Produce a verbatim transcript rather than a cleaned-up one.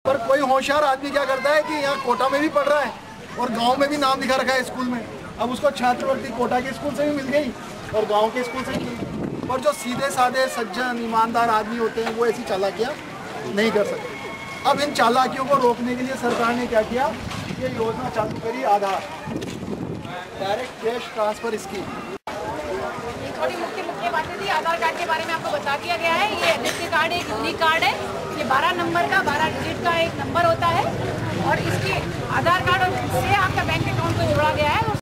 पर कोई होशियार आदमी क्या करता है कि यहाँ कोटा में भी पढ़ रहा है और गांव में भी नाम लिखा रखा है स्कूल में, अब उसको छात्रवृत्ति कोटा के स्कूल से भी मिल गई और गांव के स्कूल से भी मिल गई। पर जो सीधे साधे सज्जन ईमानदार आदमी होते हैं वो ऐसी चालाकियाँ नहीं कर सकते। अब इन चालाकियों को रोकने के लिए सरकार ने क्या किया, ये योजना चालू करी, Aadhaar direct cash transfer scheme. थोड़ी मुख्य मुख्य बातें थी। आधार कार्ड के बारे में आपको बता दिया गया है। ये एनएससी कार्ड एक यूनिक कार्ड है। ये बारह नंबर का बारह डिजिट का एक नंबर होता है और इसके आधार कार्ड और से आपका बैंक अकाउंट को जोड़ा गया है।